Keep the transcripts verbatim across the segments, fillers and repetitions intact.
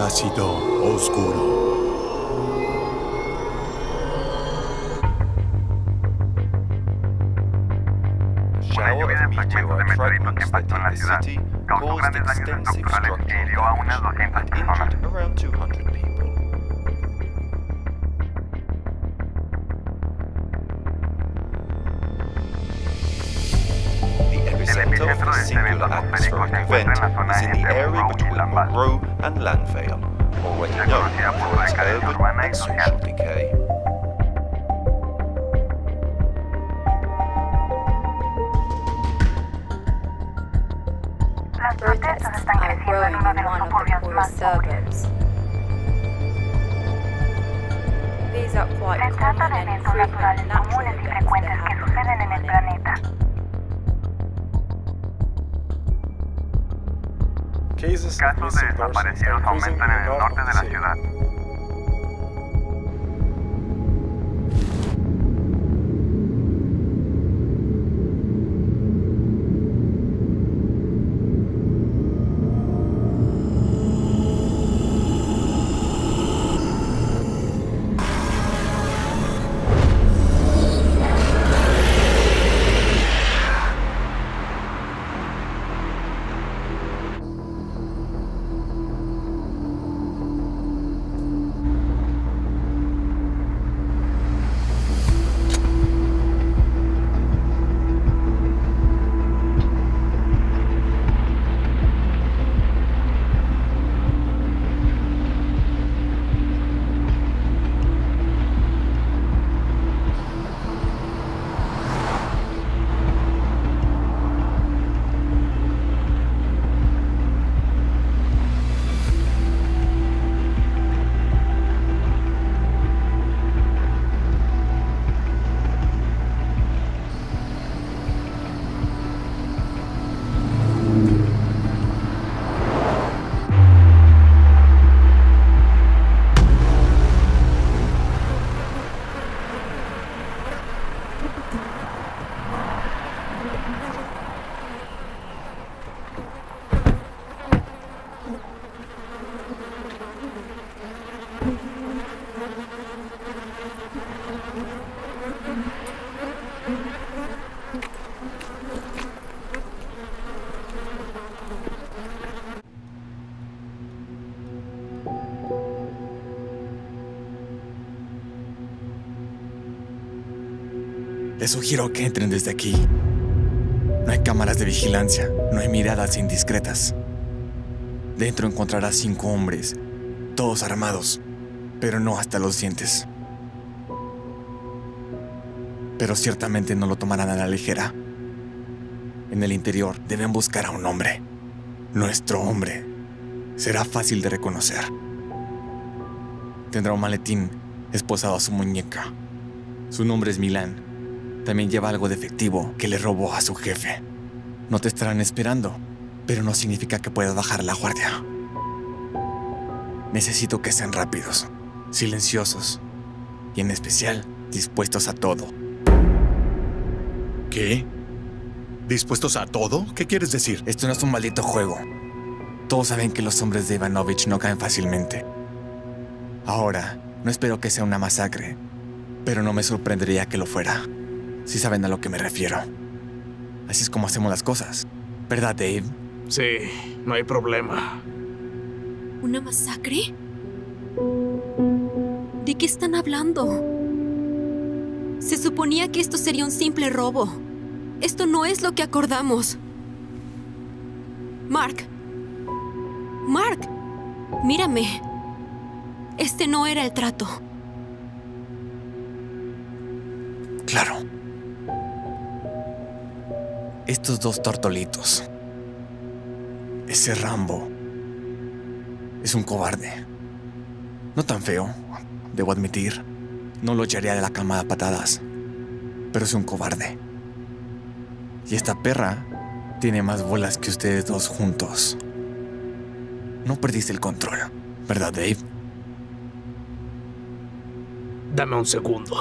ácido oscuro. Shower of meteorite fragments that hit the city caused extensive structural damage and injured around two hundred people. The epicenter of this singular atmospheric event is in the area between Monroe and Landvale, already known for its urban and social decay. Protests are growing in one of the poorest suburbs. These are quite common and frequent natural events that happen on the planet. Cases of missing persons are increasing in the north of the city. Les sugiero que entren desde aquí. No hay cámaras de vigilancia, no hay miradas indiscretas. Dentro encontrarás cinco hombres, todos armados, pero no hasta los dientes. Pero ciertamente no lo tomarán a la ligera. En el interior deben buscar a un hombre. Nuestro hombre. Será fácil de reconocer. Tendrá un maletín esposado a su muñeca. Su nombre es Milán. También lleva algo de efectivo que le robó a su jefe. No te estarán esperando, pero no significa que puedas bajar la guardia. Necesito que sean rápidos, silenciosos y en especial dispuestos a todo. ¿Qué? ¿Dispuestos a todo? ¿Qué quieres decir? Esto no es un maldito juego. Todos saben que los hombres de Ivanovich no caen fácilmente. Ahora, no espero que sea una masacre, pero no me sorprendería que lo fuera. Si saben a lo que me refiero. Así es como hacemos las cosas. ¿Verdad, Dave? Sí, no hay problema. ¿Una masacre? ¿De qué están hablando? Se suponía que esto sería un simple robo. Esto no es lo que acordamos. Mark. Mark. Mírame. Este no era el trato. Claro. Estos dos tortolitos. Ese Rambo. Es un cobarde. No tan feo, debo admitir. No lo echaría de la cama a patadas. Pero es un cobarde. Y esta perra tiene más bolas que ustedes dos juntos. No perdiste el control, ¿verdad, Dave? Dame un segundo.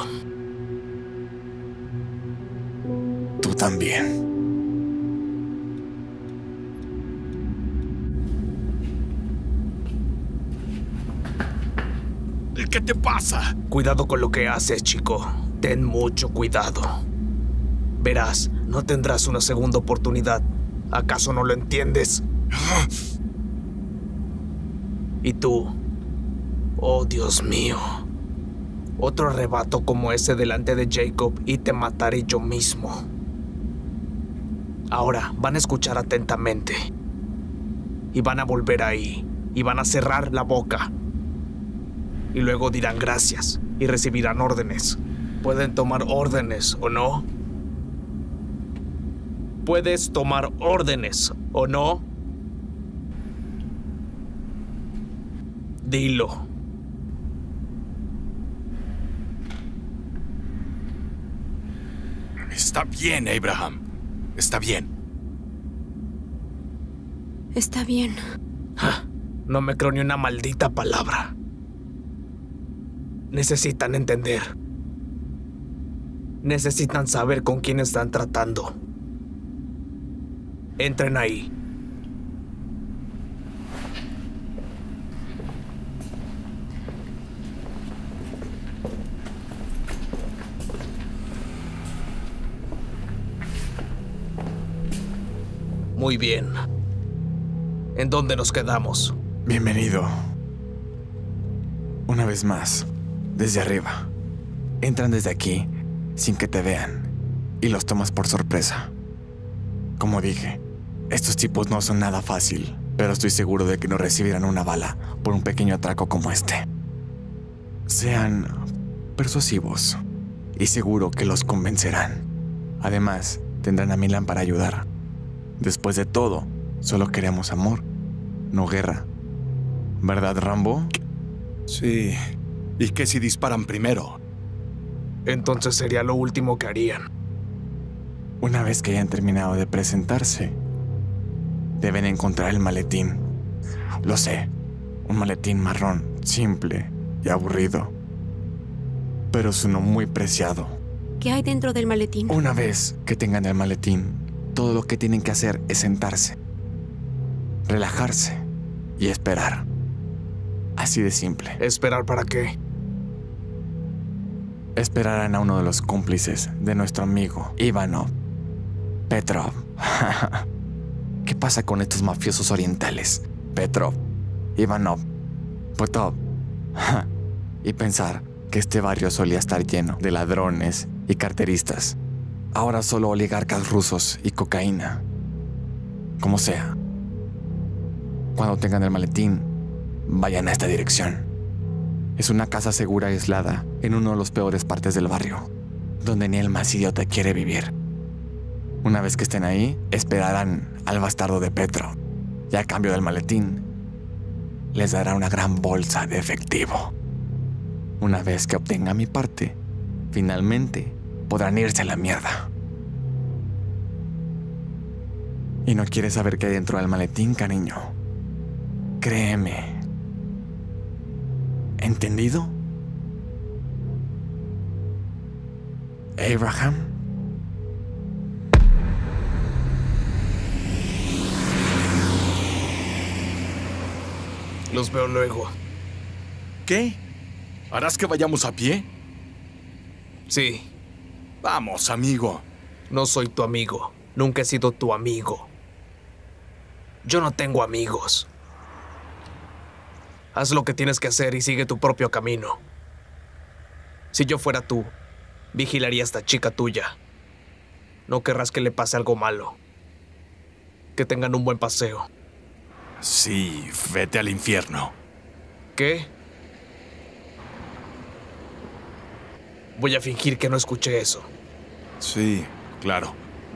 Tú también. ¿qué te pasa? Cuidado con lo que haces, chico. Ten mucho cuidado. Verás, no tendrás una segunda oportunidad. ¿Acaso no lo entiendes? ¿Y tú? Oh, Dios mío. Otro arrebato como ese delante de Jacob y te mataré yo mismo. Ahora van a escuchar atentamente. Y van a volver ahí. Y van a cerrar la boca. Y luego dirán gracias. Y recibirán órdenes. Pueden tomar órdenes, ¿o no? ¿Puedes tomar órdenes, o no? Dilo. Está bien, Abraham. Está bien. Está bien. Ah, no me creo ni una maldita palabra. Necesitan entender. Necesitan saber con quién están tratando. Entren ahí. Muy bien. ¿En dónde nos quedamos? Bienvenido. Una vez más, desde arriba. Entran desde aquí, sin que te vean, y los tomas por sorpresa. Como dije, estos tipos no son nada fácil, pero estoy seguro de que no recibirán una bala por un pequeño atraco como este. Sean persuasivos, y seguro que los convencerán. Además, tendrán a Milan para ayudar. Después de todo, solo queremos amor, no guerra. ¿Verdad, Rambo? Sí. ¿Y qué si disparan primero? Entonces sería lo último que harían. Una vez que hayan terminado de presentarse, deben encontrar el maletín. Lo sé, un maletín marrón, simple y aburrido, pero es uno muy preciado. ¿Qué hay dentro del maletín? Una vez que tengan el maletín, todo lo que tienen que hacer es sentarse, relajarse y esperar. Así de simple. ¿Esperar para qué? Esperarán a uno de los cómplices de nuestro amigo Ivanov. Petrov. ¿Qué pasa con estos mafiosos orientales? Petrov, Ivanov, Potov. Y pensar que este barrio solía estar lleno de ladrones y carteristas. Ahora solo oligarcas rusos y cocaína. Como sea. Cuando tengan el maletín, vayan a esta dirección. Es una casa segura aislada en uno de los peores partes del barrio, donde ni el más idiota quiere vivir. Una vez que estén ahí, esperarán al bastardo de Petro, y a cambio del maletín, les dará una gran bolsa de efectivo. Una vez que obtenga mi parte, finalmente podrán irse a la mierda. Y no quieres saber qué hay dentro del maletín, cariño. Créeme. ¿Entendido? Abraham. Los veo luego. ¿Qué? ¿Harás que vayamos a pie? Sí. Vamos, amigo. No soy tu amigo. Nunca he sido tu amigo. Yo no tengo amigos. Haz lo que tienes que hacer y sigue tu propio camino. Si yo fuera tú, vigilaría a esta chica tuya. No querrás que le pase algo malo. Que tengan un buen paseo. Sí, vete al infierno. ¿Qué? Voy a fingir que no escuché eso. Sí, claro.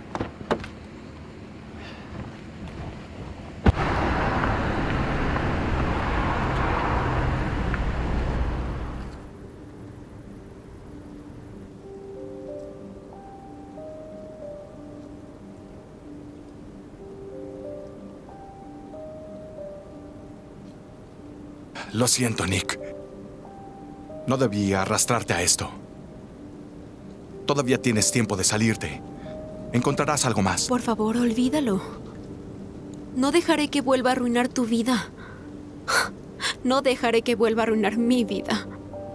Lo siento, Nick. No debí arrastrarte a esto. Todavía tienes tiempo de salirte. Encontrarás algo más. Por favor, olvídalo. No dejaré que vuelva a arruinar tu vida. No dejaré que vuelva a arruinar mi vida.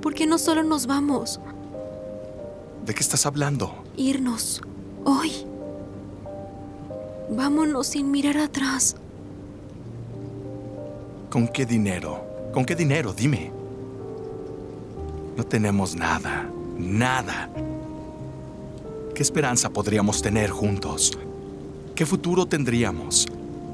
¿Por qué no solo nos vamos? ¿De qué estás hablando? Irnos. Hoy. Vámonos sin mirar atrás. ¿Con qué dinero? ¿Con qué dinero? Dime. No tenemos nada. Nada. ¿Qué esperanza podríamos tener juntos? ¿Qué futuro tendríamos?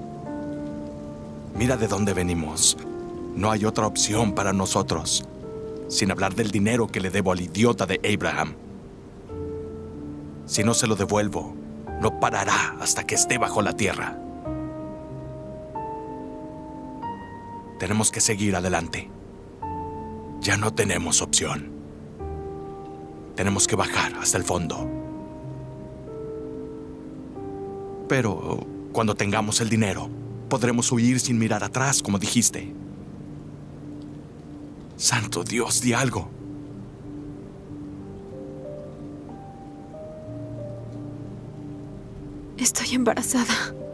Mira de dónde venimos. No hay otra opción para nosotros. Sin hablar del dinero que le debo al idiota de Abraham. Si no se lo devuelvo, no parará hasta que esté bajo la tierra. Tenemos que seguir adelante. Ya no tenemos opción. Tenemos que bajar hasta el fondo. Pero cuando tengamos el dinero, podremos huir sin mirar atrás, como dijiste. Santo Dios, di algo. Estoy embarazada.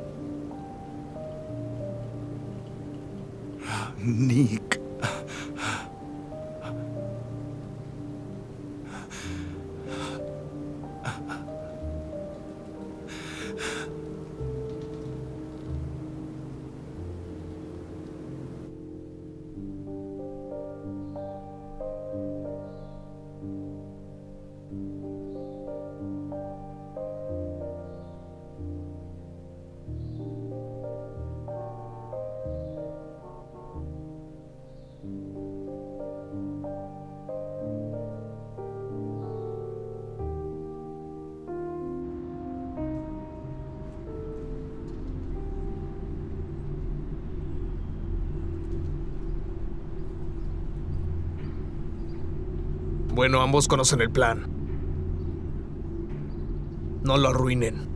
Nick. Bueno, ambos conocen el plan. No lo arruinen.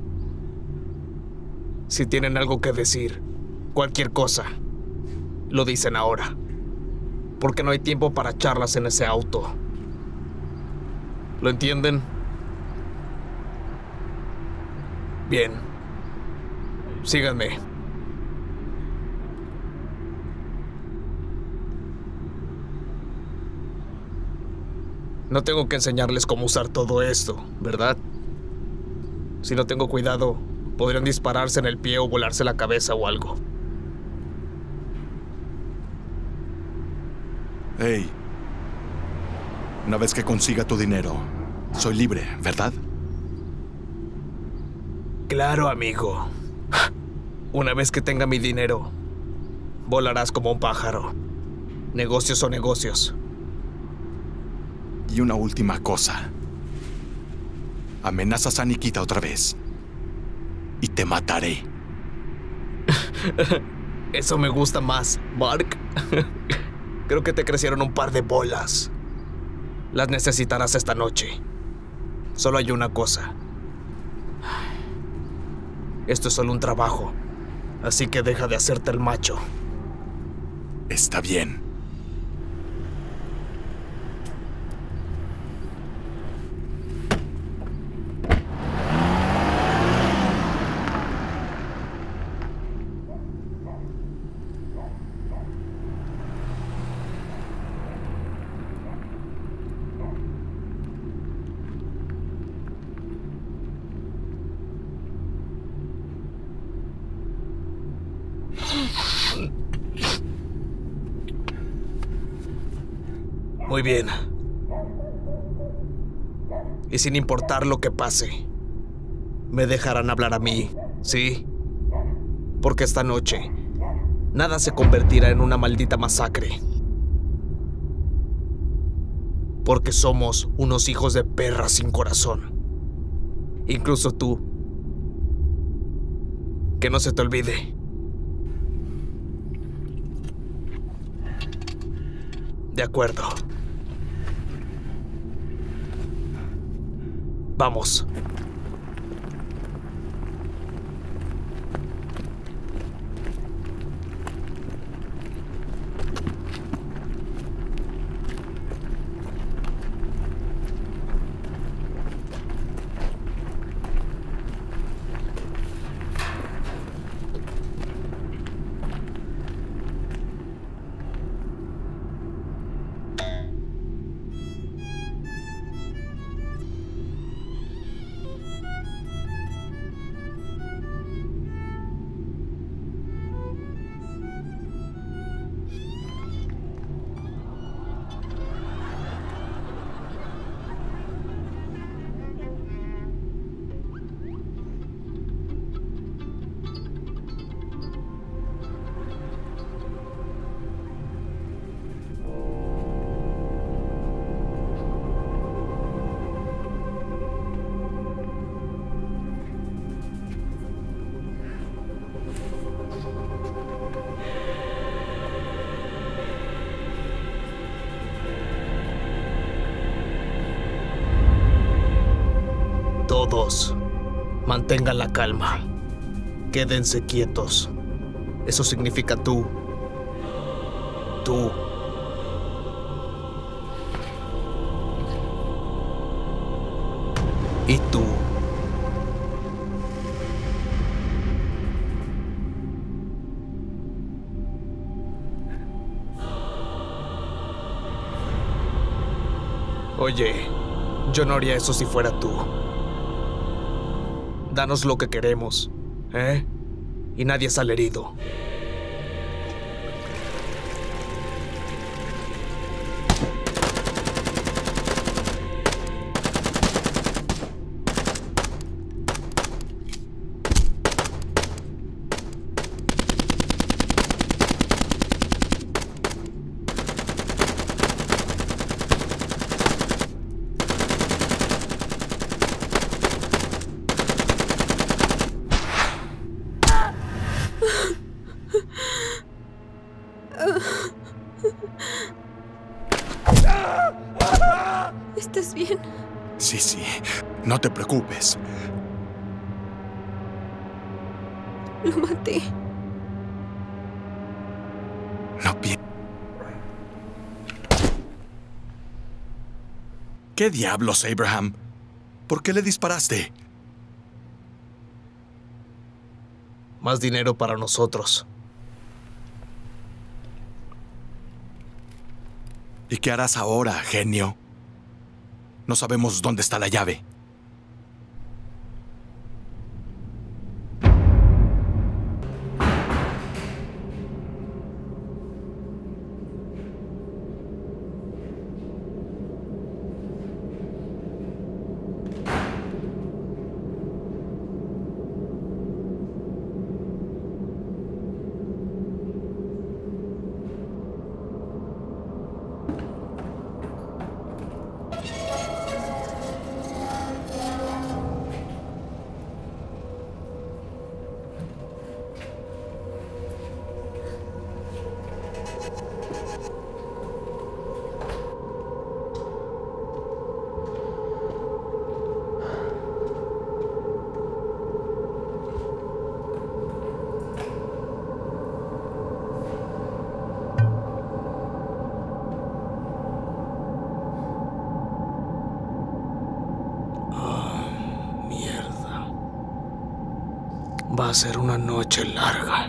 Si tienen algo que decir, cualquier cosa, lo dicen ahora. Porque no hay tiempo para charlas en ese auto. ¿Lo entienden? Bien. Síganme. No tengo que enseñarles cómo usar todo esto, ¿verdad? Si no tengo cuidado, podrían dispararse en el pie o volarse la cabeza o algo. Hey. Una vez que consiga tu dinero, soy libre, ¿verdad? Claro, amigo. Una vez que tenga mi dinero, volarás como un pájaro. Negocios son negocios. Y una última cosa. Amenazas a Nikita otra vez. Y te mataré. Eso me gusta más, Mark. Creo que te crecieron un par de bolas. Las necesitarás esta noche. Solo hay una cosa. Esto es solo un trabajo. Así que deja de hacerte el macho. Está bien. Muy bien. Y sin importar lo que pase, me dejarán hablar a mí, ¿sí? Porque esta noche, nada se convertirá en una maldita masacre. Porque somos unos hijos de perra sin corazón. Incluso tú. Que no se te olvide. De acuerdo. Vamos. Todos, mantengan la calma. Quédense quietos. Eso significa tú. Tú. Y tú. Oye, yo no haría eso si fuera tú. Danos lo que queremos, ¿eh? Y nadie sale herido. ¿Estás bien? Sí, sí. No te preocupes. Lo maté. No pi... ¿Qué diablos, Abraham? ¿Por qué le disparaste? Más dinero para nosotros. ¿Y qué harás ahora, genio? No sabemos dónde está la llave. Va a ser una noche larga.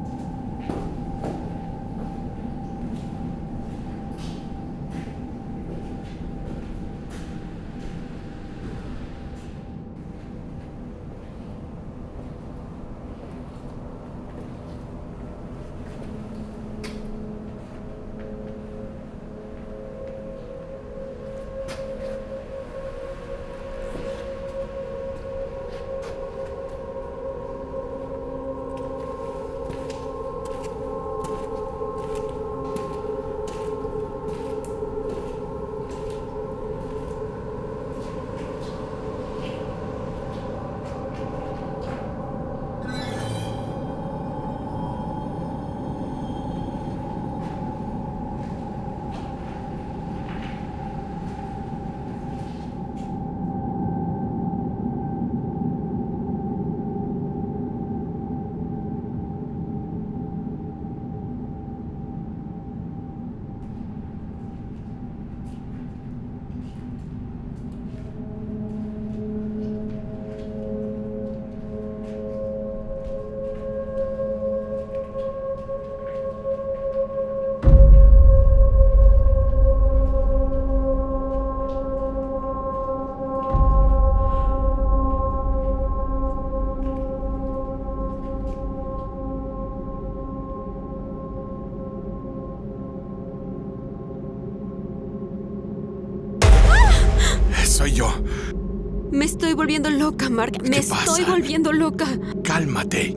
Soy yo. Me estoy volviendo loca, Mark. Me ¿Qué pasa? estoy volviendo loca. Cálmate.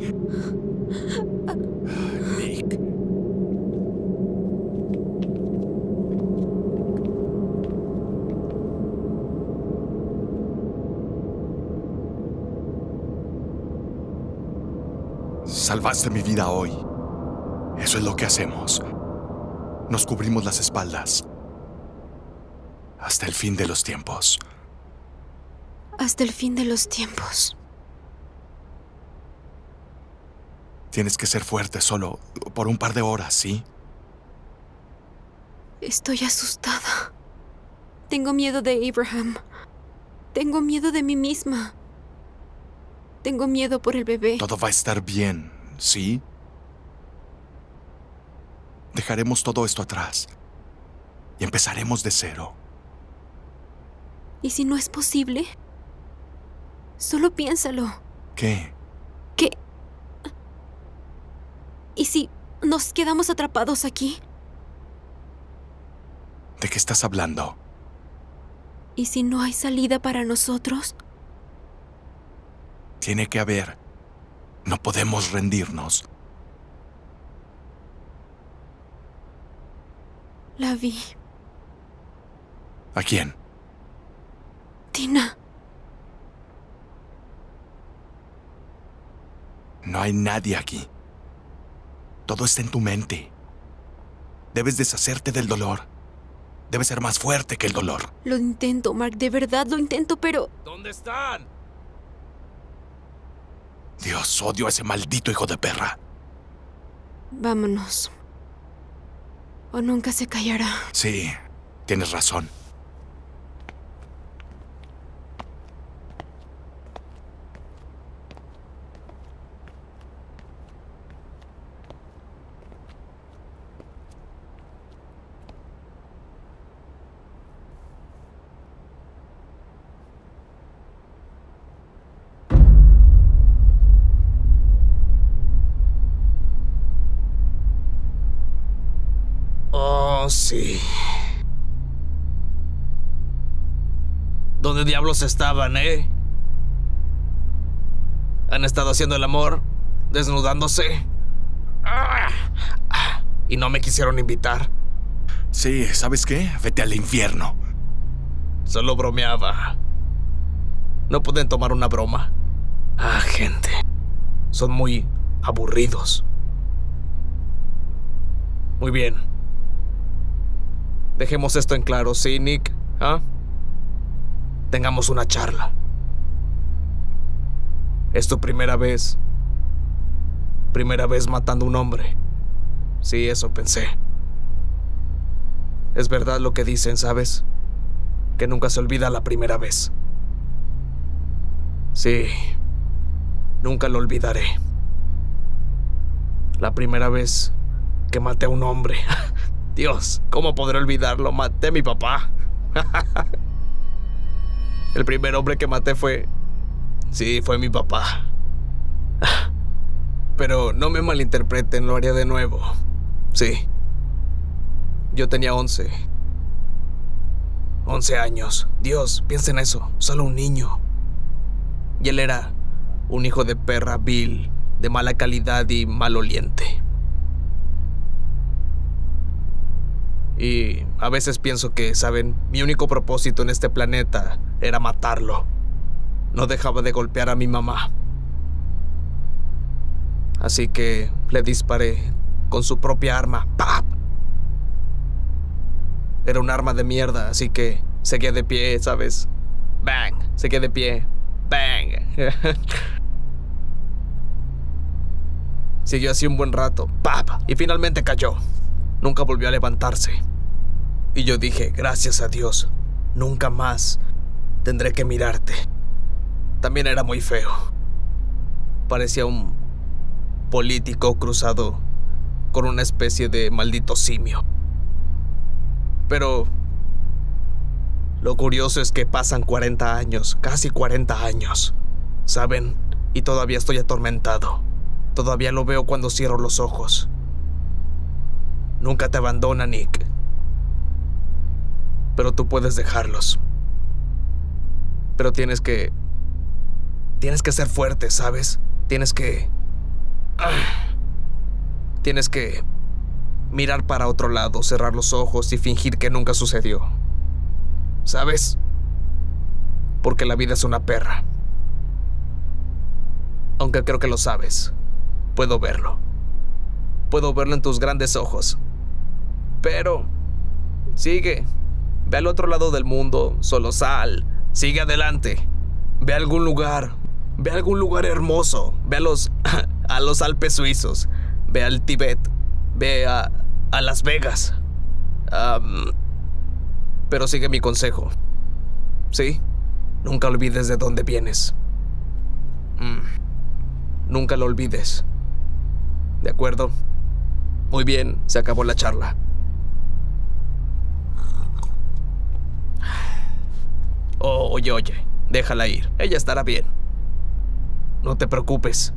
Nick. Salvaste mi vida hoy. Eso es lo que hacemos. Nos cubrimos las espaldas. Hasta el fin de los tiempos. hasta el fin de los tiempos. Tienes que ser fuerte solo por un par de horas, ¿sí? Estoy asustada. Tengo miedo de Abraham. Tengo miedo de mí misma. Tengo miedo por el bebé. Todo va a estar bien, ¿sí? Dejaremos todo esto atrás y empezaremos de cero. ¿Y si no es posible? Solo piénsalo. ¿Qué? ¿Qué? ¿Y si nos quedamos atrapados aquí? ¿De qué estás hablando? ¿Y si no hay salida para nosotros? Tiene que haber. No podemos rendirnos. La vi. ¿A quién? Tina. No hay nadie aquí. Todo está en tu mente. Debes deshacerte del dolor. Debes ser más fuerte que el dolor. Lo intento, Mark. De verdad lo intento, pero... ¿Dónde están? Dios, odio a ese maldito hijo de perra. Vámonos. O nunca se callará. Sí, tienes razón. Oh, sí. ¿Dónde diablos estaban, eh? ¿Han estado haciendo el amor? ¿Desnudándose? Y no me quisieron invitar. Sí, ¿sabes qué? Vete al infierno. Solo bromeaba. ¿No pueden tomar una broma? Ah, gente. Son muy aburridos. Muy bien. Dejemos esto en claro, ¿sí, Nick? ¿Ah? Tengamos una charla. ¿Es tu primera vez? Primera vez matando a un hombre. Sí, eso pensé. Es verdad lo que dicen, ¿sabes? Que nunca se olvida la primera vez. Sí, nunca lo olvidaré. La primera vez que maté a un hombre. Dios, ¿cómo podré olvidarlo? Maté a mi papá. El primer hombre que maté fue... Sí, fue mi papá. Pero no me malinterpreten, lo haría de nuevo. Sí. Yo tenía once. Once años. Dios, piensa en eso. Solo un niño. Y él era un hijo de perra vil, de mala calidad y maloliente. Y a veces pienso que, ¿saben? Mi único propósito en este planeta era matarlo. No dejaba de golpear a mi mamá. Así que le disparé con su propia arma. ¡Pap! Era un arma de mierda, así que seguía de pie, ¿sabes? ¡Bang! Seguía de pie. ¡Bang! Siguió así un buen rato. ¡Pap! Y finalmente cayó. Nunca volvió a levantarse. Y yo dije, gracias a Dios, nunca más tendré que mirarte. También era muy feo. Parecía un político cruzado con una especie de maldito simio. Pero lo curioso es que pasan cuarenta años, casi cuarenta años, ¿saben? Y todavía estoy atormentado. Todavía lo veo cuando cierro los ojos. Nunca te abandona, Nick. Pero tú puedes dejarlos. Pero tienes que... Tienes que ser fuerte, ¿sabes? Tienes que... Tienes que... mirar para otro lado, cerrar los ojos y fingir que nunca sucedió. ¿Sabes? Porque la vida es una perra. Aunque creo que lo sabes. Puedo verlo. Puedo verlo en tus grandes ojos. Pero... sigue. Ve al otro lado del mundo. Solo sal. Sigue adelante. Ve a algún lugar. Ve a algún lugar hermoso. Ve a los, a los Alpes suizos. Ve al Tíbet. Ve a, a Las Vegas. Um, pero sigue mi consejo. ¿Sí? Nunca olvides de dónde vienes. Mm. Nunca lo olvides. ¿De acuerdo? Muy bien, se acabó la charla. Oh, oye, oye, déjala ir. Ella estará bien. No te preocupes.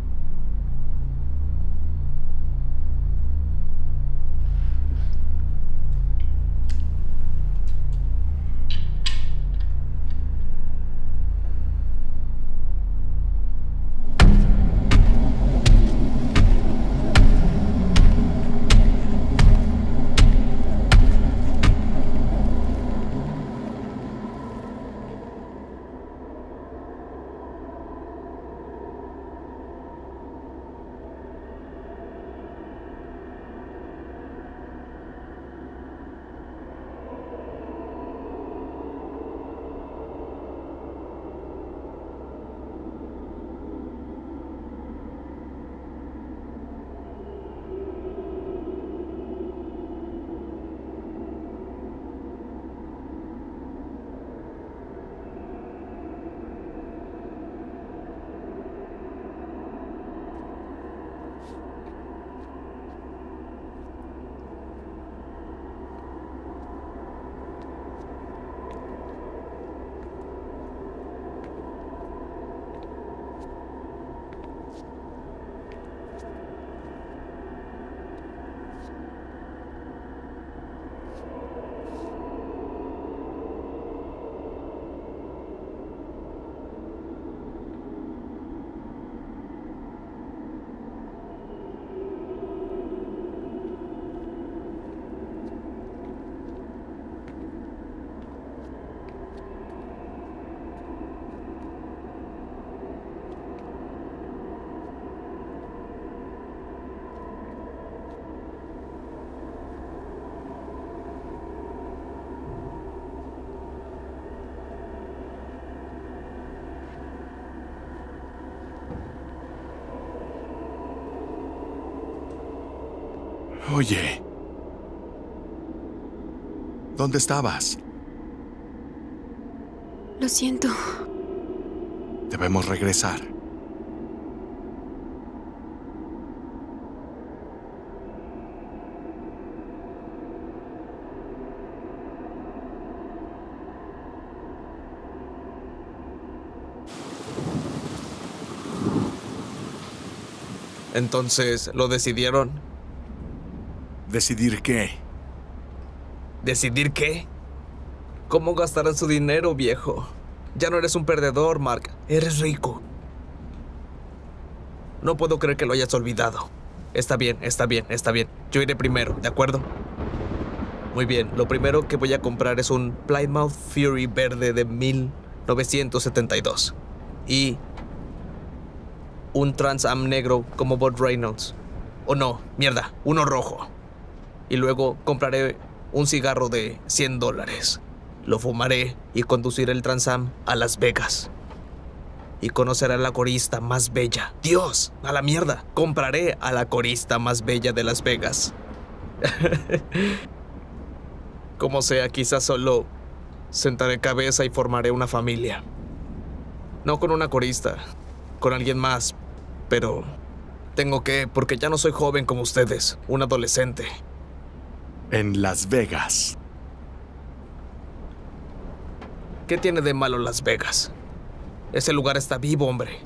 Oye, ¿dónde estabas? Lo siento. Debemos regresar. Entonces, ¿lo decidieron? ¿Decidir qué? ¿Decidir qué? ¿Cómo gastarán su dinero, viejo? Ya no eres un perdedor, Mark. Eres rico. No puedo creer que lo hayas olvidado. Está bien, está bien, está bien. Yo iré primero, ¿de acuerdo? Muy bien, lo primero que voy a comprar es un Plymouth Fury verde de mil novecientos setenta y dos. Y un Trans Am negro como Burt Reynolds. O no, mierda, uno rojo. Y luego compraré un cigarro de cien dólares. Lo fumaré y conduciré el Trans Am a Las Vegas. Y conoceré a la corista más bella. ¡Dios! ¡A la mierda! Compraré a la corista más bella de Las Vegas. Como sea, quizás solo sentaré cabeza y formaré una familia. No con una corista, con alguien más, pero tengo que, porque ya no soy joven como ustedes, un adolescente. En Las Vegas. ¿Qué tiene de malo Las Vegas? Ese lugar está vivo, hombre.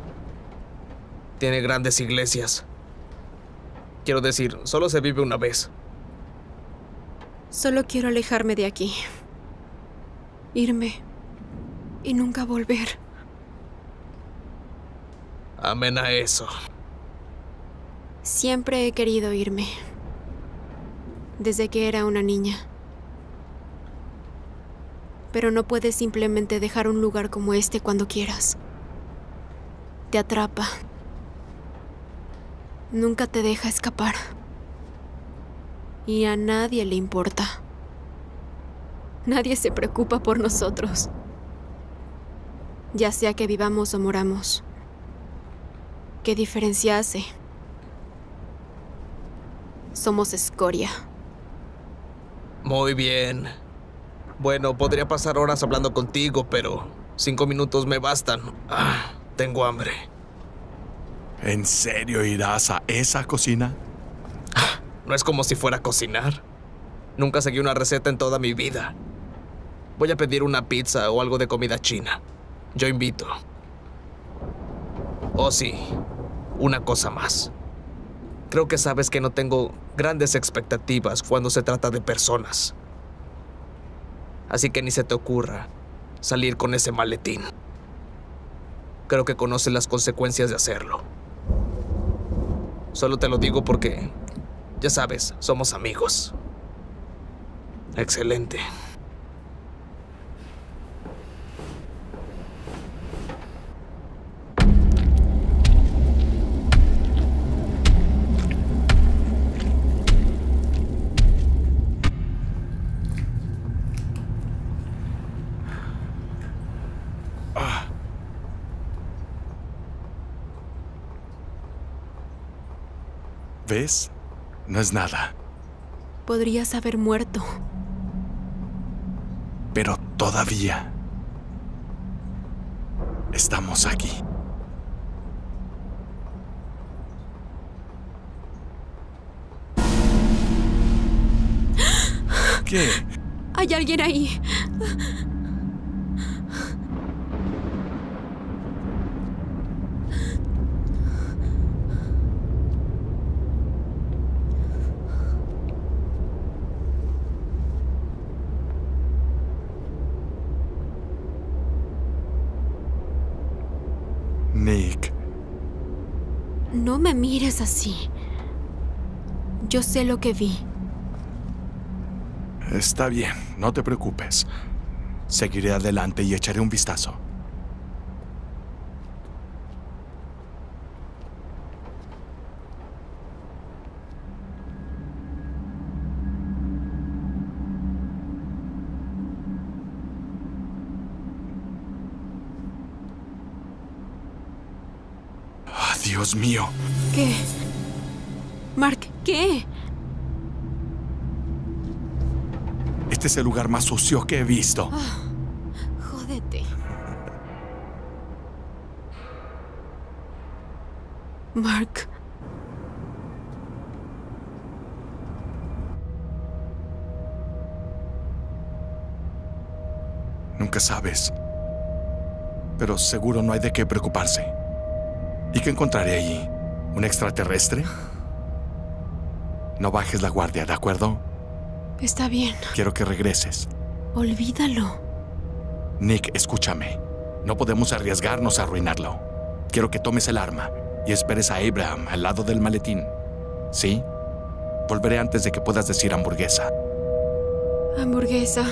Tiene grandes iglesias. Quiero decir, solo se vive una vez. Solo quiero alejarme de aquí. Irme. Y nunca volver. Amén a eso. Siempre he querido irme. Desde que era una niña. Pero no puedes simplemente dejar un lugar como este cuando quieras. Te atrapa. Nunca te deja escapar. Y a nadie le importa. Nadie se preocupa por nosotros. Ya sea que vivamos o moramos. ¿Qué diferencia hace? Somos escoria. Muy bien. Bueno, podría pasar horas hablando contigo, pero cinco minutos me bastan. Ah, tengo hambre. ¿En serio irás a esa cocina? No es como si fuera a cocinar. Nunca seguí una receta en toda mi vida. Voy a pedir una pizza o algo de comida china. Yo invito. Oh, sí. Una cosa más. Creo que sabes que no tengo grandes expectativas cuando se trata de personas. Así que ni se te ocurra salir con ese maletín. Creo que conoces las consecuencias de hacerlo. Solo te lo digo porque, ya sabes, somos amigos. Excelente. ¿Ves? No es nada. Podrías haber muerto. Pero todavía estamos aquí. ¿Qué? Hay alguien ahí. Nick. No me mires así. Yo sé lo que vi. Está bien, no te preocupes. Seguiré adelante y echaré un vistazo. Ah, Dios mío. ¿Qué? Mark, ¿qué? Este es el lugar más sucio que he visto. Oh, jódete. Mark. Nunca sabes. Pero seguro no hay de qué preocuparse. ¿Y qué encontraré allí? ¿Un extraterrestre? No bajes la guardia, ¿de acuerdo? Está bien. Quiero que regreses. Olvídalo. Nick, escúchame. No podemos arriesgarnos a arruinarlo. Quiero que tomes el arma y esperes a Abraham al lado del maletín. ¿Sí? Volveré antes de que puedas decir hamburguesa. Hamburguesa.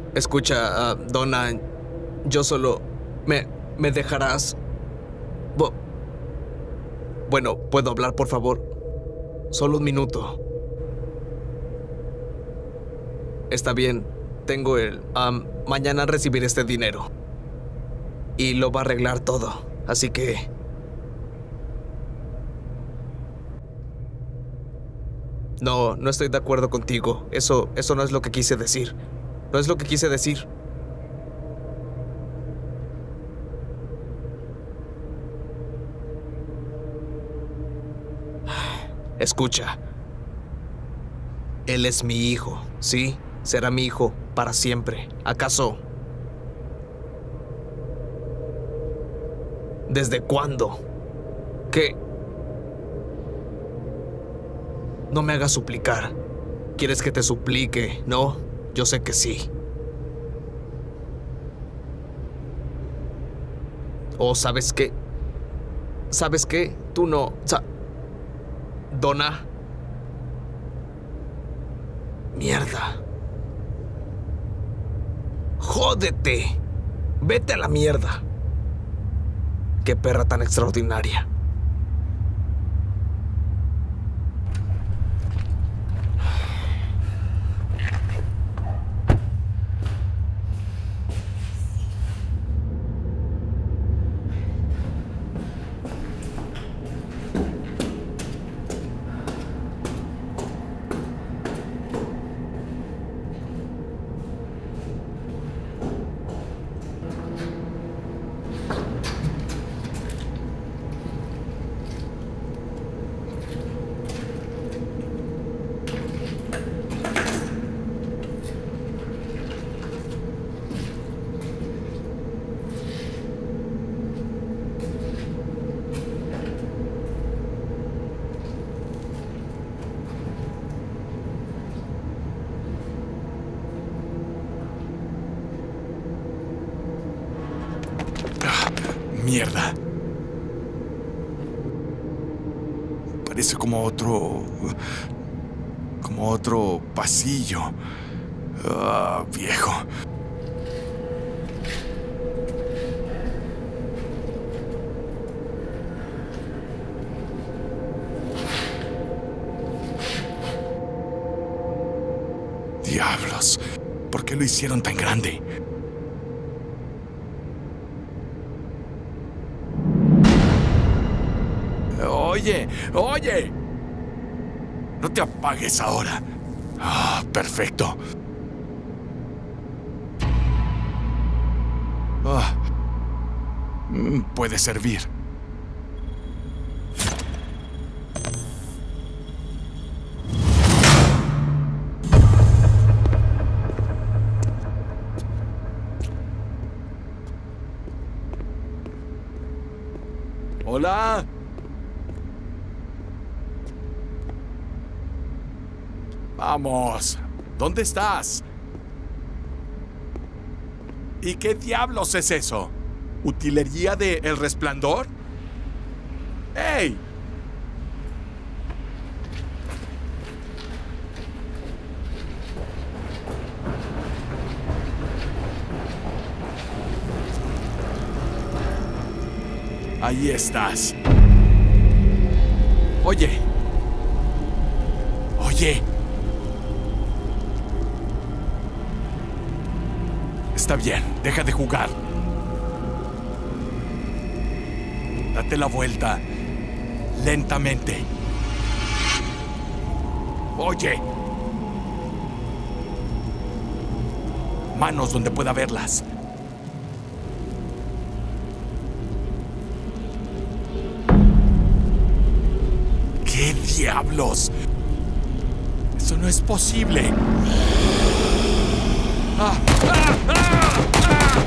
Escucha, uh, Donna, yo solo... ¿Me, me dejarás? Bo bueno, ¿puedo hablar, por favor? Solo un minuto. Está bien, tengo el... Um, mañana recibiré este dinero. Y lo va a arreglar todo, así que... No, no estoy de acuerdo contigo. Eso, eso no es lo que quise decir. No es lo que quise decir. Escucha. Él es mi hijo, ¿sí? Será mi hijo para siempre. ¿Acaso? ¿Desde cuándo? ¿Qué? No me hagas suplicar. ¿Quieres que te suplique? ¿No? Yo sé que sí. ¿O sabes qué? ¿Sabes qué? Tú no... Sa Donna. Mierda. Jódete. Vete a la mierda. Qué perra tan extraordinaria. Mierda. Parece como otro... como otro pasillo. Ah, viejo. Diablos. ¿Por qué lo hicieron tan grande? Oye, oye. No te apagues ahora. Ah, perfecto. Ah, puede servir. Hola. Vamos, ¿dónde estás? ¿Y qué diablos es eso? ¿Utilería de El Resplandor? ¡Ey! Ahí estás. Oye. Oye. Está bien, deja de jugar. Date la vuelta. Lentamente. Oye. Manos donde pueda verlas. ¿Qué diablos? Eso no es posible. ¡Ah! ¡Ah! ¡Ah! ¡Ah!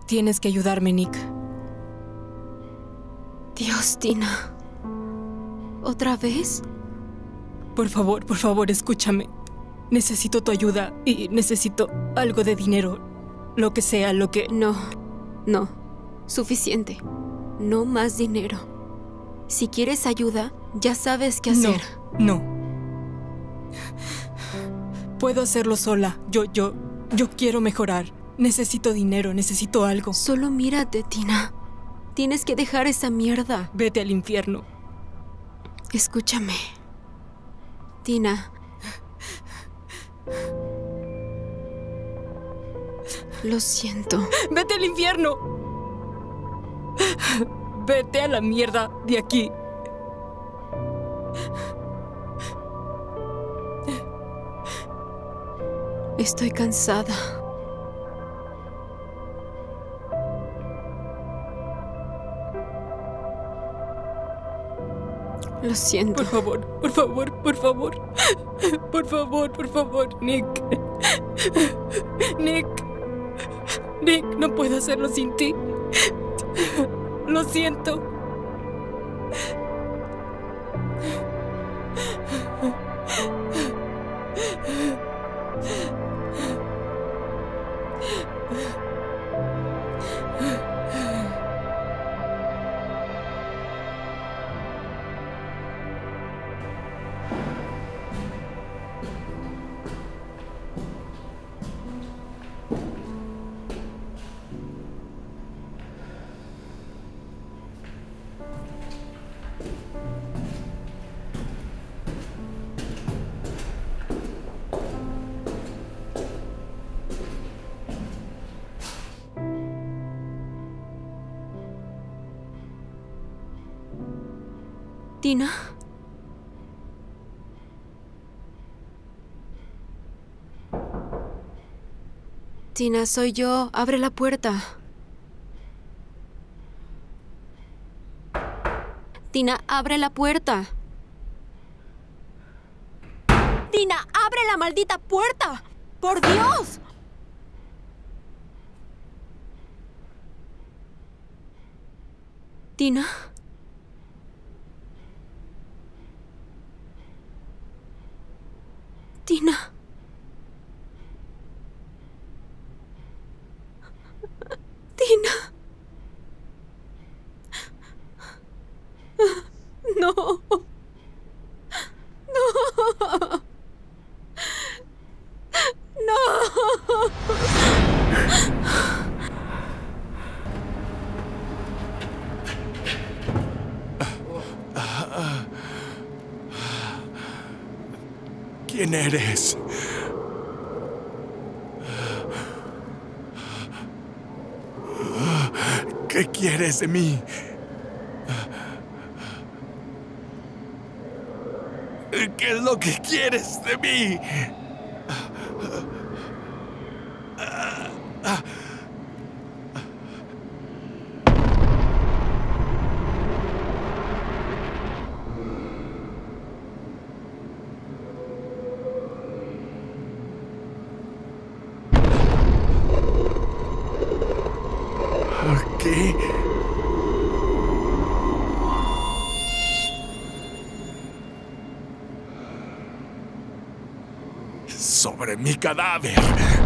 Tienes que ayudarme, Nick. Dios, Tina. ¿Otra vez? Por favor, por favor, escúchame. Necesito tu ayuda y necesito algo de dinero. Lo que sea, lo que... No, no. Suficiente. No más dinero. Si quieres ayuda, ya sabes qué hacer. No, no. Puedo hacerlo sola. Yo, yo, yo quiero mejorar. Necesito dinero, necesito algo. Solo mírate, Tina. Tienes que dejar esa mierda. Vete al infierno. Escúchame. Tina. Lo siento. ¡Vete al infierno! Vete a la mierda de aquí. Estoy cansada. Lo siento. Por favor, por favor, por favor. Por favor, por favor, Nick. Nick. Nick, no puedo hacerlo sin ti. Lo siento. Tina. Tina, soy yo. Abre la puerta. Tina, abre la puerta. Tina, abre la maldita puerta. ¡Por Dios! Tina. Tina. Tina. No. No. No. ¿Quién eres? ¿Qué quieres de mí? ¿Qué es lo que quieres de mí? ¿Qué? Sobre mi cadáver.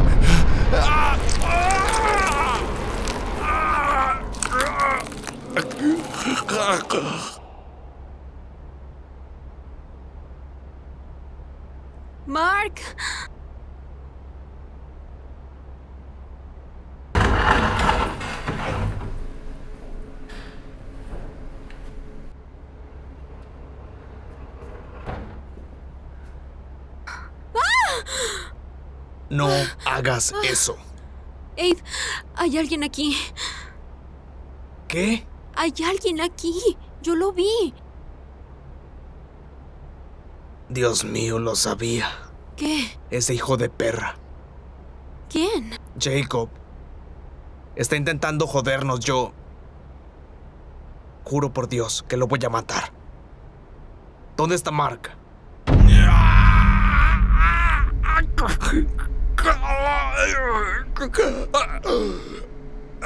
Mark. No hagas eso. Abe, hay alguien aquí. ¿Qué? Hay alguien aquí. Yo lo vi. Dios mío, lo sabía. ¿Qué? Ese hijo de perra. ¿Quién? Jacob. Está intentando jodernos. Yo... Juro por Dios que lo voy a matar. ¿Dónde está Mark?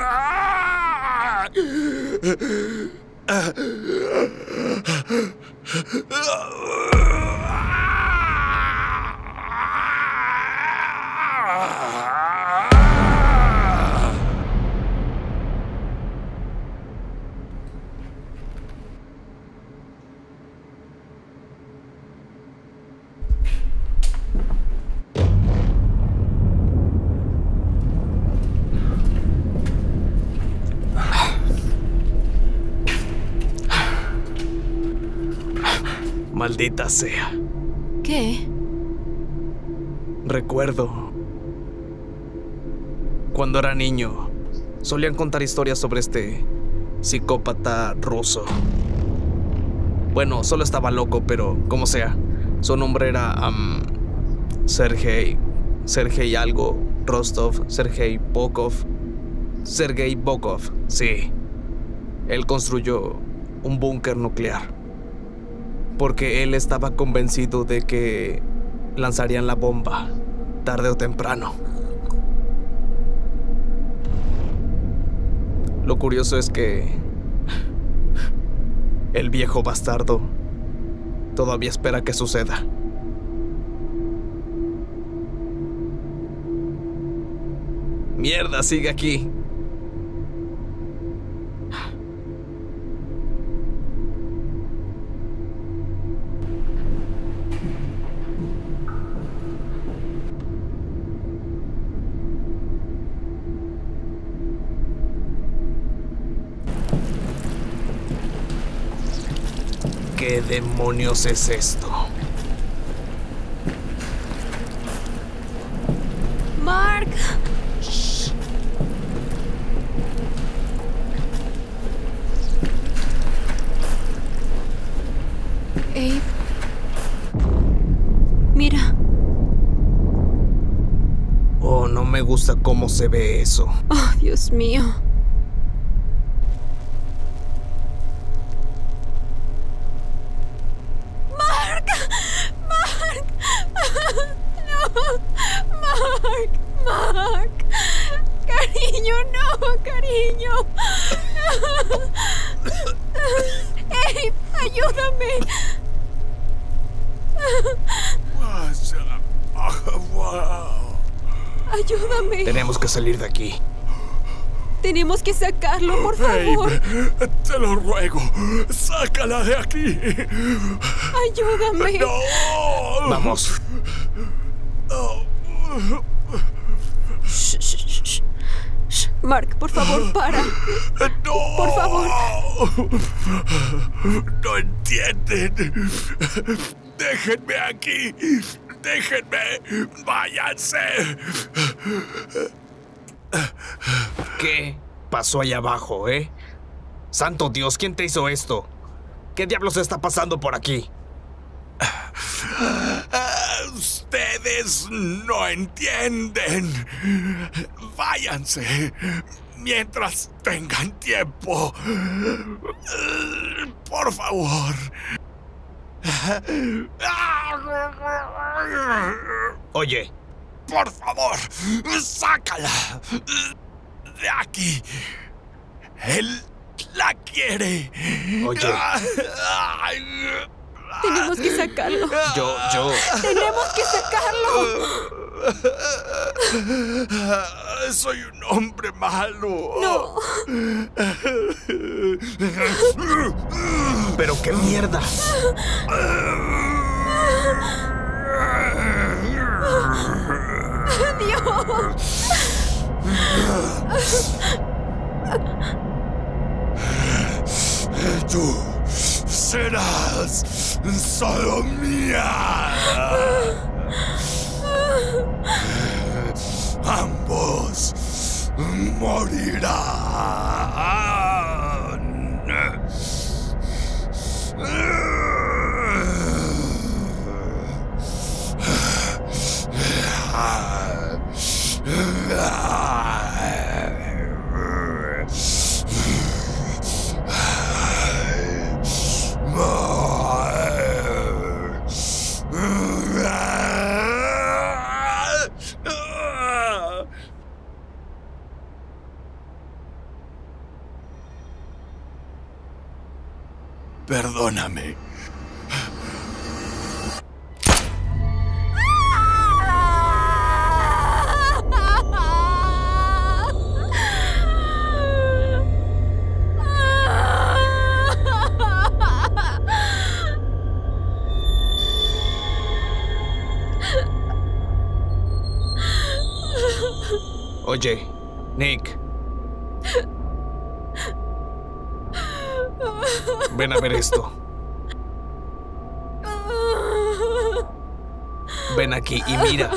Maldita sea. ¿Qué? Recuerdo. Cuando era niño, solían contar historias sobre este psicópata ruso. Bueno, solo estaba loco, pero como sea. Su nombre era um, Sergei. Sergei algo. Rostov. Sergei Bokov. Sergei Bokov, sí. Él construyó un búnker nuclear. Porque él estaba convencido de que lanzarían la bomba, tarde o temprano. Lo curioso es que el viejo bastardo todavía espera que suceda. Mierda, sigue aquí. ¿Qué demonios es esto? Mark. Shh. Abe. Mira. Oh, no me gusta cómo se ve eso. Oh, Dios mío. Mark, Mark, cariño, no, cariño. Abe, ayúdame. Ayúdame. Tenemos que salir de aquí. Tenemos que sacarlo, por favor. Abe, te lo ruego, sácala de aquí. Ayúdame. No. Vamos. Shh, shh, shh, shh. Mark, por favor, para. No. Por favor. No entienden. Déjenme aquí. Déjenme. Váyanse. ¿Qué pasó allá abajo, eh? Santo Dios, ¿quién te hizo esto? ¿Qué diablos está pasando por aquí? Ustedes no entienden. Váyanse mientras tengan tiempo. Por favor. Oye. Por favor, sácala de aquí. Él la quiere. Oye. Tenemos que sacarlo. Yo, yo. Tenemos que sacarlo. Soy un hombre malo. No. Pero qué mierda. Dios. Tú serás solo mía. Ambos morirán. Perdóname. Oye, Nick. Ven a ver esto. Ven aquí y mira.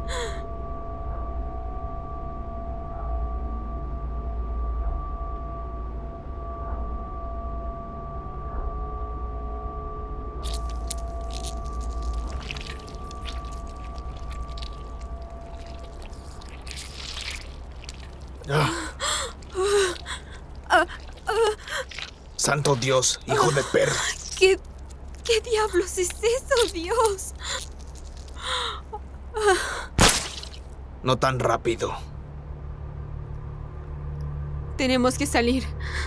Santo Dios, hijo de perra. ¿Qué, qué diablos es eso, Dios? No tan rápido. Tenemos que salir.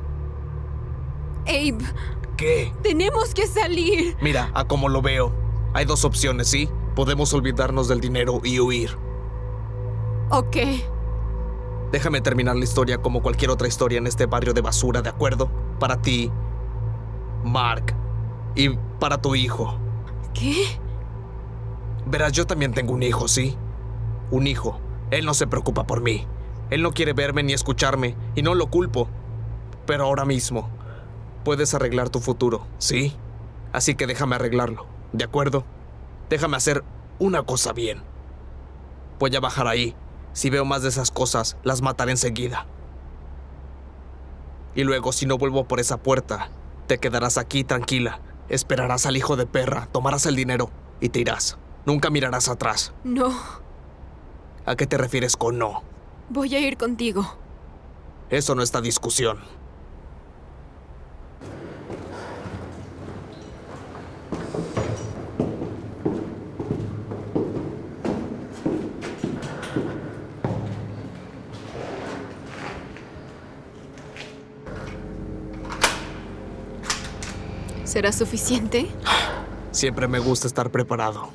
Abe. ¿Qué? Tenemos que salir. Mira, a como lo veo, hay dos opciones, ¿sí? Podemos olvidarnos del dinero y huir. Ok. Déjame terminar la historia como cualquier otra historia en este barrio de basura, ¿de acuerdo? Para ti, Mark, y para tu hijo. ¿Qué? Verás, yo también tengo un hijo, ¿sí? Un hijo. Él no se preocupa por mí. Él no quiere verme ni escucharme, y no lo culpo. Pero ahora mismo, puedes arreglar tu futuro, ¿sí? Así que déjame arreglarlo, ¿de acuerdo? Déjame hacer una cosa bien. Voy a bajar ahí. Si veo más de esas cosas, las mataré enseguida. Y luego, si no vuelvo por esa puerta, te quedarás aquí tranquila. Esperarás al hijo de perra, tomarás el dinero y te irás. Nunca mirarás atrás. No. ¿A qué te refieres con no? Voy a ir contigo. Eso no está discusión. ¿Será suficiente? Siempre me gusta estar preparado.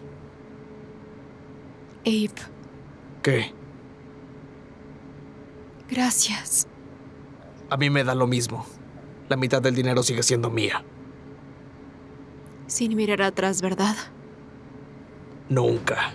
Abe. ¿Qué? Gracias. A mí me da lo mismo. La mitad del dinero sigue siendo mía. Sin mirar atrás, ¿verdad? Nunca.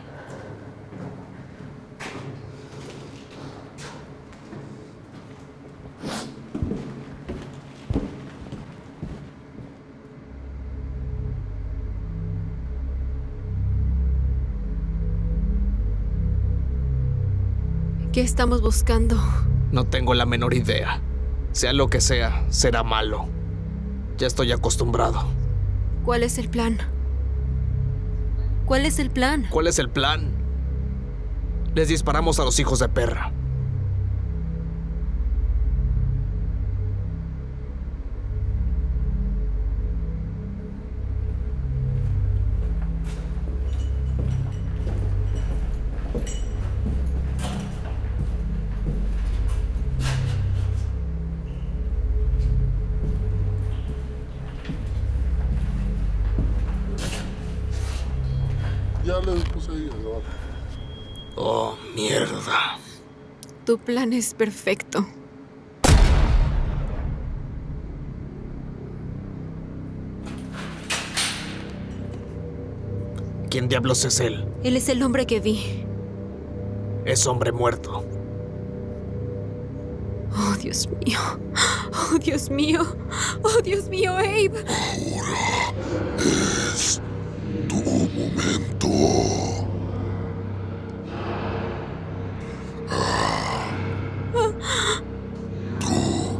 ¿Qué estamos buscando? No tengo la menor idea. Sea lo que sea, será malo. Ya estoy acostumbrado. ¿Cuál es el plan? ¿Cuál es el plan? ¿Cuál es el plan? Les disparamos a los hijos de perra. Ya les puse ahí, ¿no? Oh, mierda. Tu plan es perfecto. ¿Quién diablos es él? Él es el hombre que vi. Es hombre muerto. Oh, Dios mío. Oh, Dios mío. Oh, Dios mío, Abe. Ahora es tu momento. Ah, tú.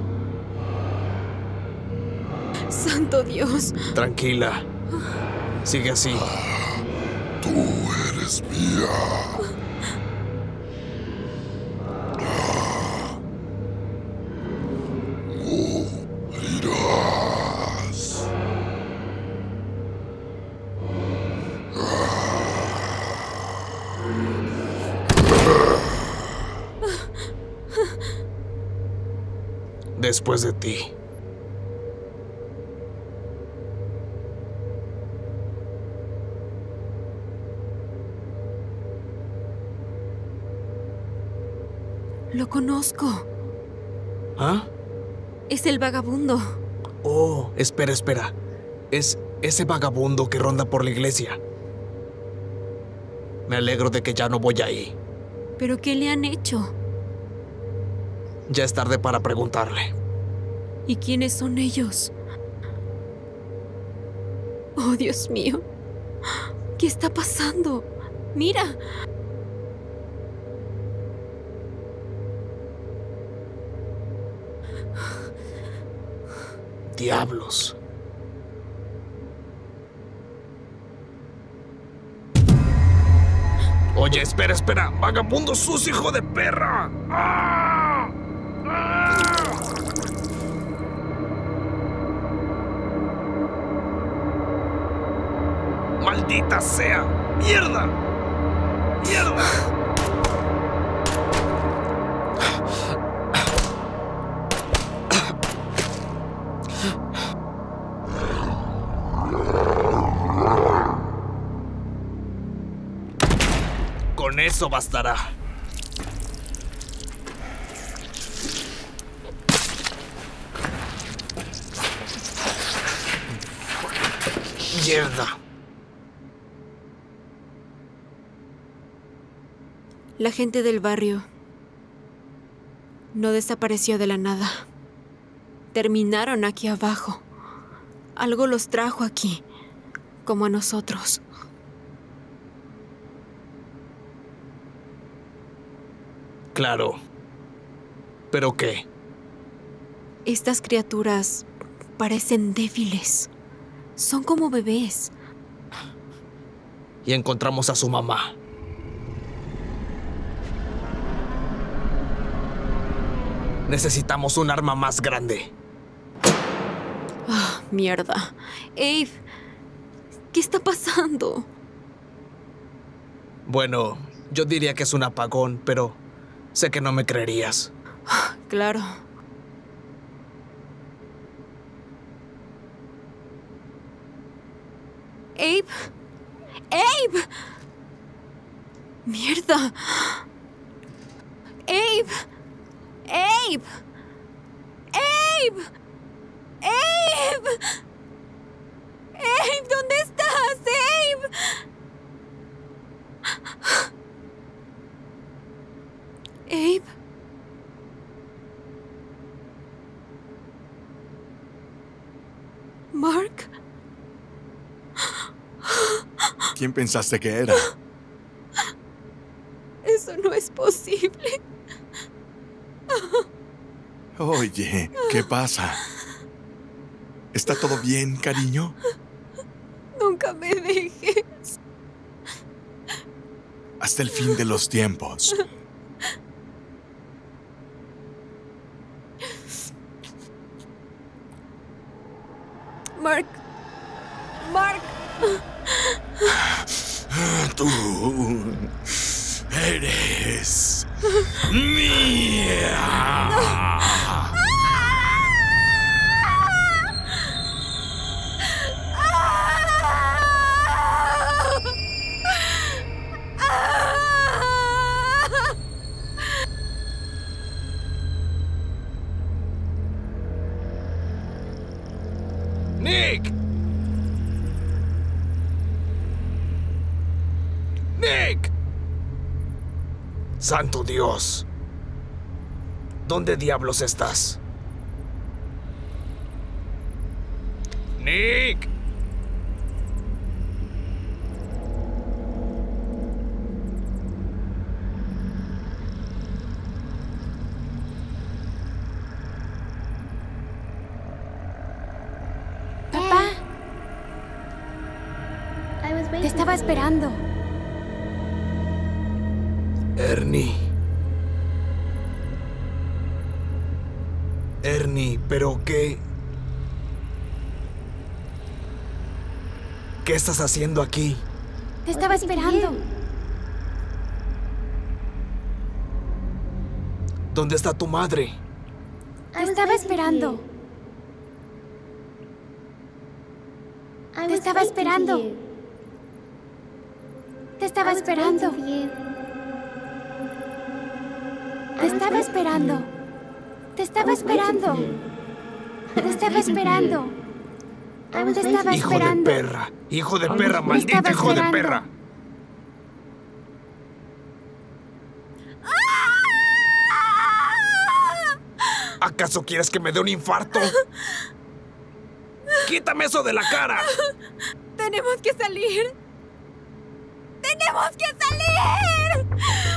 Santo Dios. Tranquila. Sigue así. Ah, tú eres mía. Ah, morirás. Después de ti. Lo conozco. ¿Ah? Es el vagabundo. Oh, espera, espera. Es ese vagabundo que ronda por la iglesia. Me alegro de que ya no voy ahí. ¿Pero qué le han hecho? Ya es tarde para preguntarle. ¿Y quiénes son ellos? Oh, Dios mío. ¿Qué está pasando? Mira. Diablos. Oye, espera, espera. Vagabundo sucio, hijo de perra. ¡Ah! ¡Ah! ¡Maldita sea! ¡Mierda! ¡Mierda! Con eso bastará. Mierda. La gente del barrio no desapareció de la nada. Terminaron aquí abajo. Algo los trajo aquí, como a nosotros. Claro. ¿Pero qué? Estas criaturas parecen débiles. Son como bebés. Y encontramos a su mamá. Necesitamos un arma más grande. Ah, mierda. Abe, ¿qué está pasando? Bueno, yo diría que es un apagón, pero sé que no me creerías. Claro. Abe. Abe. Mierda. Abe. Abe. Abe. Abe. Abe, ¿dónde estás, Abe? Abe. Mark. ¿Quién pensaste que era? Eso no es posible. Oye, ¿qué pasa? ¿Está todo bien, cariño? Nunca me dejes. Hasta el fin de los tiempos. Mark. Mark. Tú eres mía. ¡Nick! ¡Nick! ¡Santo Dios! ¿Dónde diablos estás? ¡Nick! Papá. Te estaba esperando. Ernie. Ernie, ¿pero qué? ¿Qué estás haciendo aquí? Te estaba esperando. ¿Dónde está tu madre? Te estaba esperando. Te estaba esperando. Te estaba esperando. Te estaba esperando. Te estaba esperando. Te estaba esperando. Te estaba Hijo de esperando. perra. Hijo de perra, Te maldito estaba hijo de esperando. perra. ¿Acaso quieres que me dé un infarto? ¡Quítame eso de la cara! Tenemos que salir. ¡Tenemos que salir!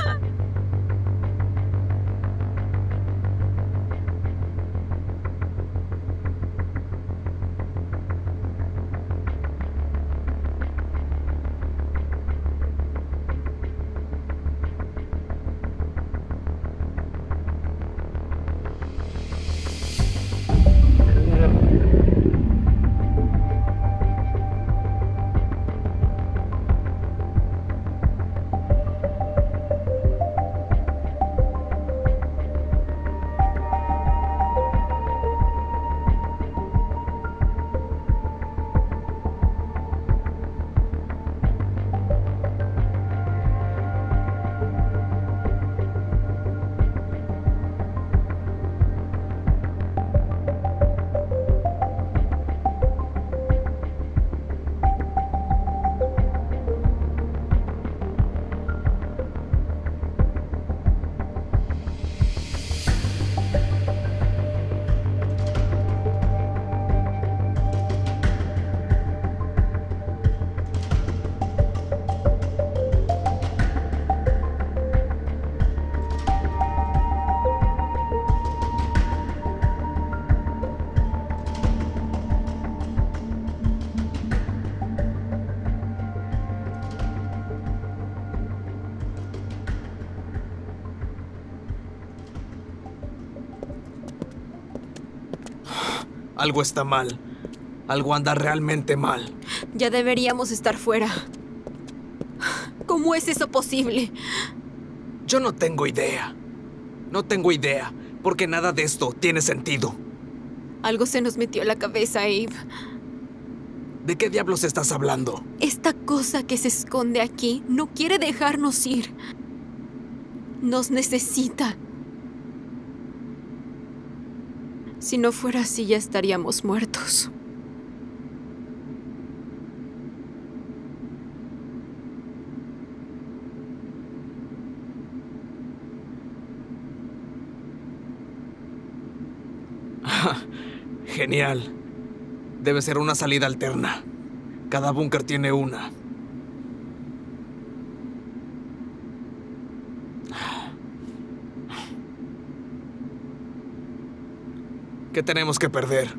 Algo está mal. Algo anda realmente mal. Ya deberíamos estar fuera. ¿Cómo es eso posible? Yo no tengo idea. No tengo idea, porque nada de esto tiene sentido. Algo se nos metió a la cabeza, Abe. ¿De qué diablos estás hablando? Esta cosa que se esconde aquí no quiere dejarnos ir. Nos necesita. Si no fuera así, ya estaríamos muertos. Genial. Debe ser una salida alterna. Cada búnker tiene una. ¿Qué tenemos que perder?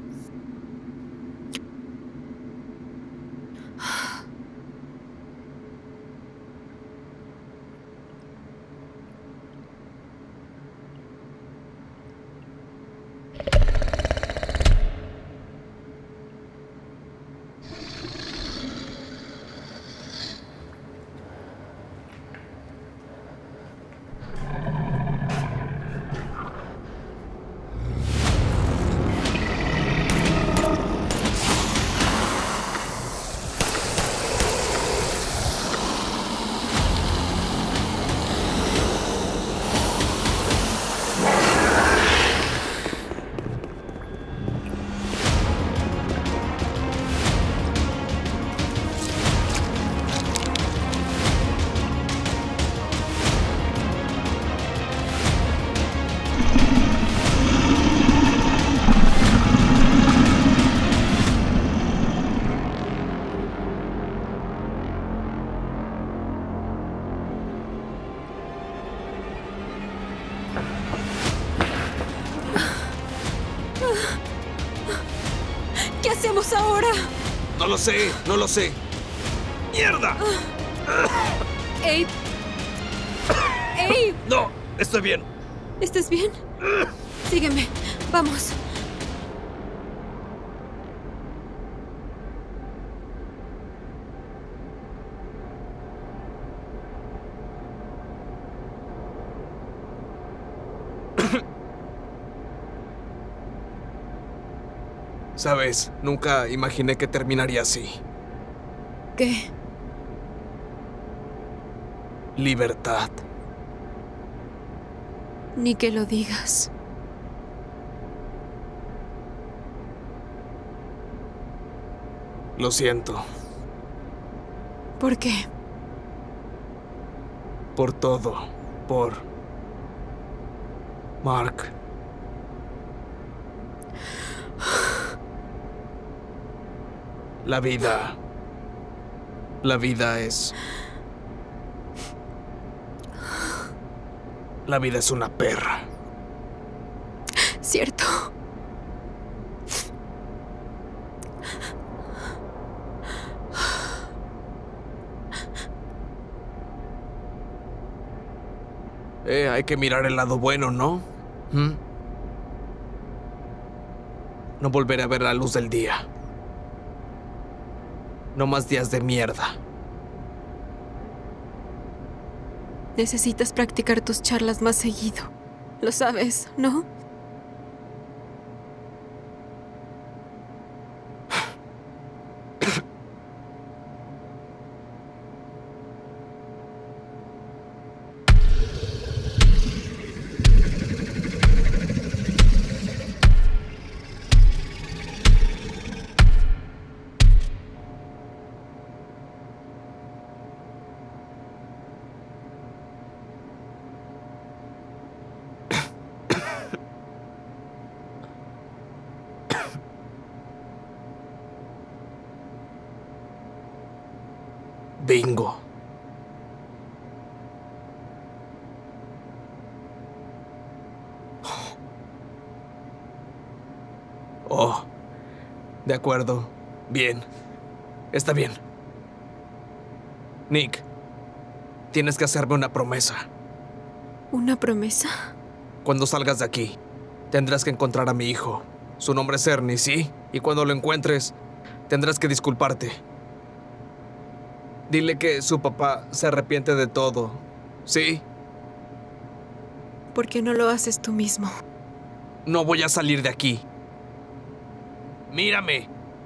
¿Qué hacemos ahora? No lo sé, no lo sé. ¡Mierda! Abe. Abe. No, estoy bien. ¿Estás bien? Sígueme. Vamos. Sabes, nunca imaginé que terminaría así. ¿Qué? Libertad. Ni que lo digas. Lo siento. ¿Por qué? Por todo. Por... Mark. La vida... La vida es... La vida es una perra. Cierto. Eh, hay que mirar el lado bueno, ¿no? ¿Mm? No volveré a ver la luz del día. No más días de mierda. Necesitas practicar tus charlas más seguido. Lo sabes, ¿no? Bingo. Oh, de acuerdo. Bien. Está bien. Nick, tienes que hacerme una promesa. ¿Una promesa? Cuando salgas de aquí, tendrás que encontrar a mi hijo. Su nombre es Ernie, ¿sí? Y cuando lo encuentres, tendrás que disculparte. Dile que su papá se arrepiente de todo, ¿sí? ¿Por qué no lo haces tú mismo? No voy a salir de aquí. ¡Mírame!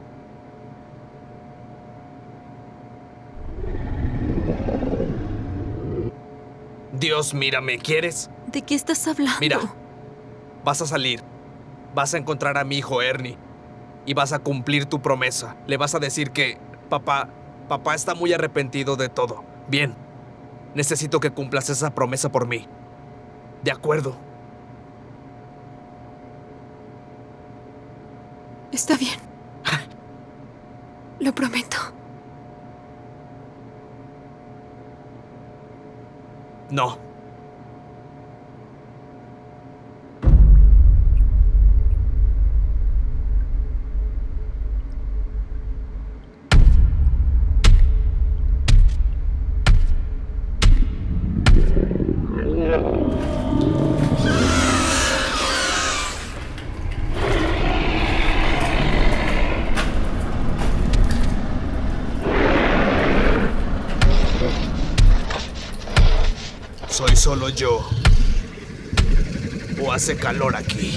Dios, mírame, ¿quieres? ¿De qué estás hablando? Mira, vas a salir. Vas a encontrar a mi hijo Ernie. Y vas a cumplir tu promesa. Le vas a decir que papá... Papá está muy arrepentido de todo. Bien. Necesito que cumplas esa promesa por mí. ¿De acuerdo? Está bien. Lo prometo. No. ¿Soy solo yo? ¿O hace calor aquí?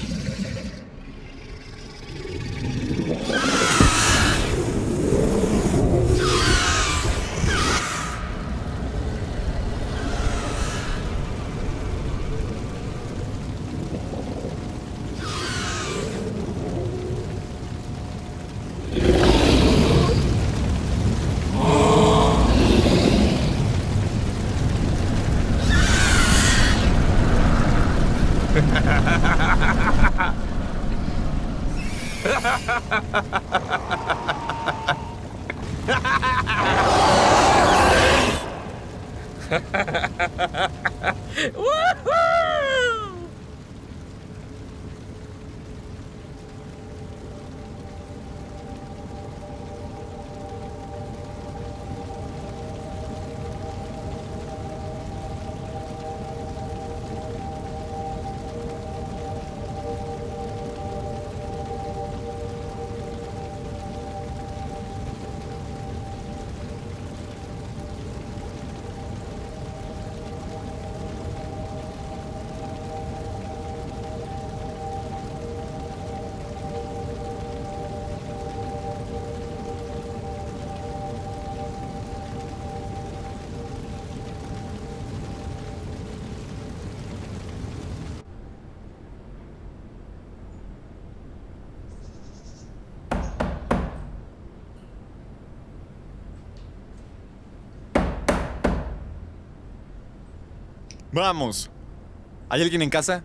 ¡Vamos! ¿Hay alguien en casa?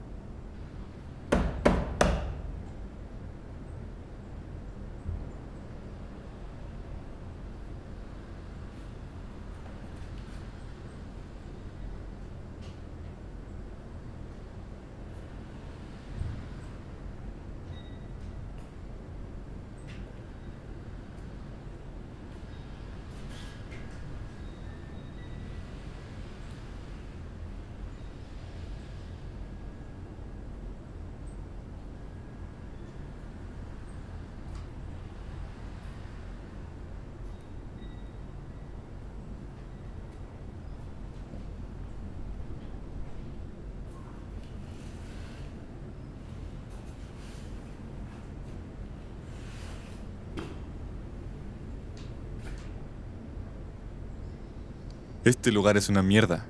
Este lugar es una mierda.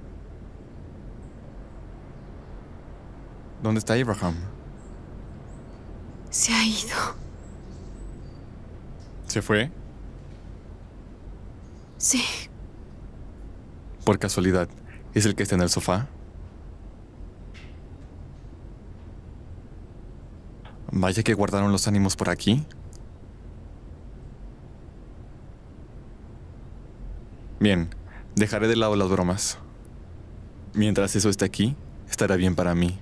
¿Dónde está Abraham? Se ha ido. ¿Se fue? Sí. Por casualidad, ¿es el que está en el sofá? Vaya que guardaron los ánimos por aquí. Bien. Dejaré de lado las bromas. Mientras eso esté aquí, estará bien para mí.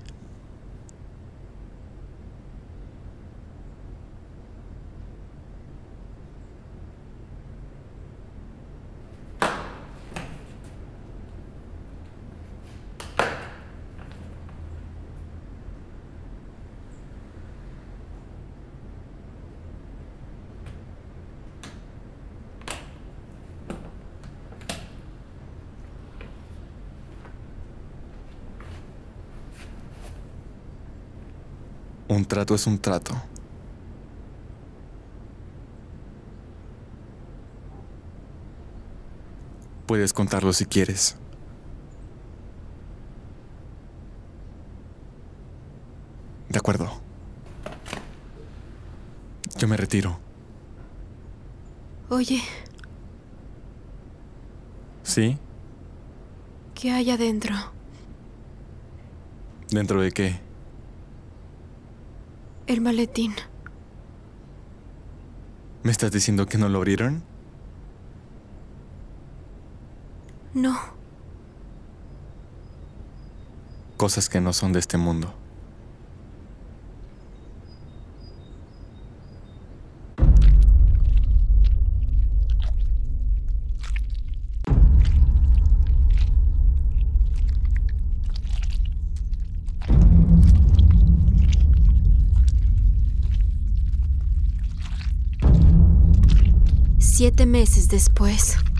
Un trato es un trato. Puedes contarlo si quieres. De acuerdo. Yo me retiro. Oye, ¿Sí? ¿qué hay adentro? ¿Dentro de qué? El maletín. ¿Me estás diciendo que no lo abrieron? No. Cosas que no son de este mundo. Siete meses después.